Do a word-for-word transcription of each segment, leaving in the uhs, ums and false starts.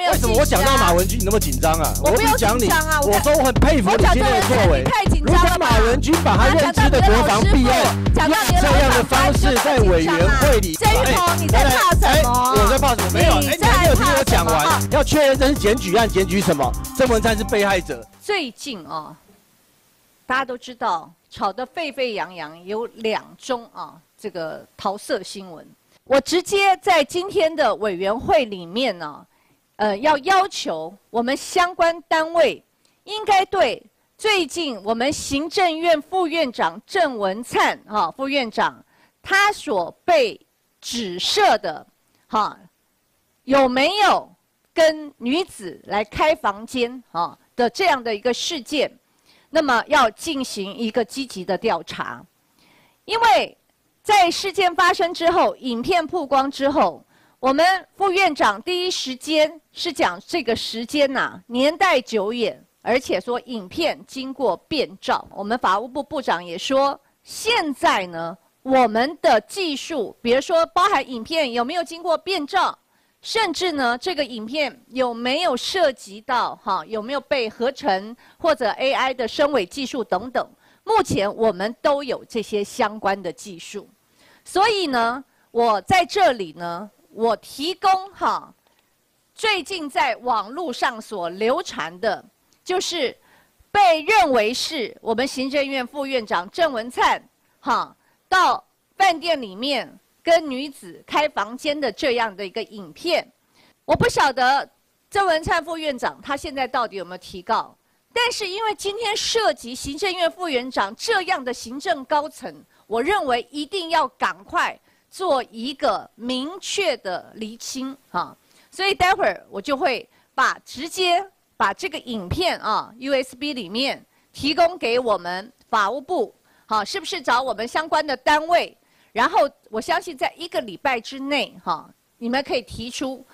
为什么我讲到马文君你那么紧张啊？ 我不用讲你， 啊、 我说我很佩服你今天的作为。如果马文君把他认知的国防弊案，用这样的方式在委员会里， 郑运鹏，你在怕什么？ 我在怕什么？没有，哎，你还没有听我讲完。要确认这是检举案，检举什么？郑文灿是被害者。 最近啊，大家都知道，吵得沸沸扬扬，有两宗啊，这个桃色新闻。我直接在今天的委员会里面呢。 呃，要要求我们相关单位应该对最近我们行政院副院长郑文灿哈、哦、副院长他所被指涉的哈、哦、有没有跟女子来开房间哈、哦、的这样的一个事件，那么要进行一个积极的调查，因为在事件发生之后，影片曝光之后。 我们副院长第一时间是讲这个时间呐、啊、年代久远，而且说影片经过变照。我们法务部部长也说，现在呢我们的技术，比如说包含影片有没有经过变照，甚至呢这个影片有没有涉及到哈有没有被合成或者 A I 的声伪技术等等，目前我们都有这些相关的技术，所以呢我在这里呢。 我提供哈，最近在网络上所流传的，就是被认为是我们行政院副院长郑文灿哈到饭店里面跟女子开房间的这样的一个影片。我不晓得郑文灿副院长他现在到底有没有提告，但是因为今天涉及行政院副院长这样的行政高层，我认为一定要赶快。 做一个明确的厘清啊，所以待会儿我就会把直接把这个影片啊 U S B 里面提供给我们法务部，好、啊，是不是找我们相关的单位？然后我相信在一个礼拜之内哈、啊，你们可以提出。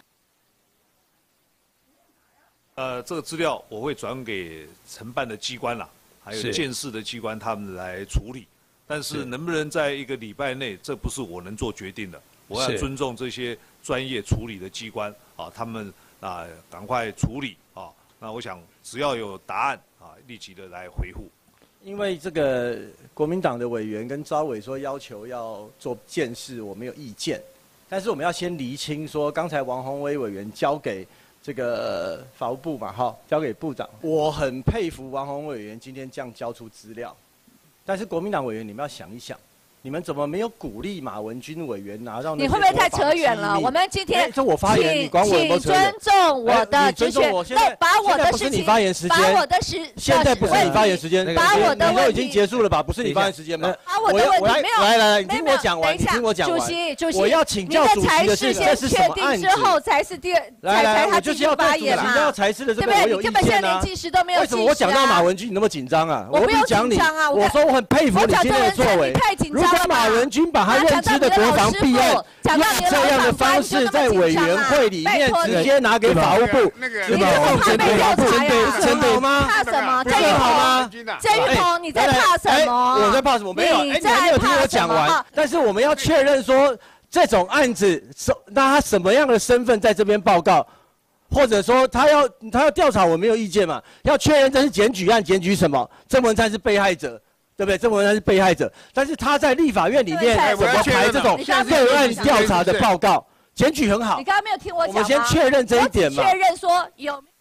呃，这个资料我会转给承办的机关啦，还有监视的机关他们来处理。 但是能不能在一个礼拜内，这不是我能做决定的。我要尊重这些专业处理的机关啊，他们啊赶快处理啊。那我想只要有答案啊，立即的来回复。 因为这个国民党的委员跟召委说要求要做监视，我没有意见。但是我们要先厘清说，刚才王宏威委员交给这个法务部嘛，哈，交给部长。我很佩服王宏威委员今天这样交出资料。 但是国民党委员，你们要想一想，你们怎么没有鼓励马文君委员拿到那些？ 你会不会太扯远了？我们今天这我发言，你管我有没有扯远？ 请尊重我的职权，那把我的事情，把我的时， 现在不是你发言时间， 把我的你都已经结束了吧？不是你发言时间吗？ 把我的问题没有， 来来来，你听我讲完，你听我讲完。 主席，主席， 我要请教主席的是，这是什么案子？ 之后才是第二，才才他继续发言嘛。 要裁示的这个我有意见啊。 根本现在连计时都没有。 为什么我讲到马文君你那么紧张啊？ 我不用讲你啊， 我说我很佩服你今天的作为。如果马文君把他认知的国防弊案，用这样的方式在委员会里面直接拿给法务部， 你不是怕被调查呀？ 真的吗？ 怕什么？ 这个好吗？ 郑运鹏，你在怕什么？ 我在怕什么？没有，哎，你还没有听我讲完。但是我们要确认说，这种案子，那他什么样的身份在这边报告？ 或者说他要他要调查，我没有意见嘛。要确认这是检举案，检举什么？郑文灿是被害者，对不对？郑文灿是被害者，但是他在立法院里面怎么排这种个案调查的报告？检举很好。 你刚刚没有听我讲吗？ 我们先确认这一点嘛。 确认说有。